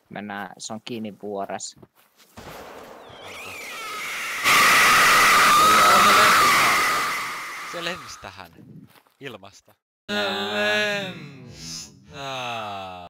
Mennään, se on kiinni vuoressa. Se lensi tähän ilmasta.